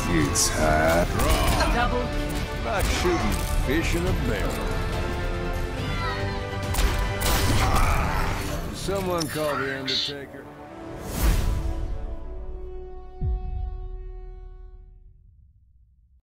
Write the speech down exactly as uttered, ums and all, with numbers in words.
It's hot. Double. Like shooting fish in a barrel. Someone call the Undertaker.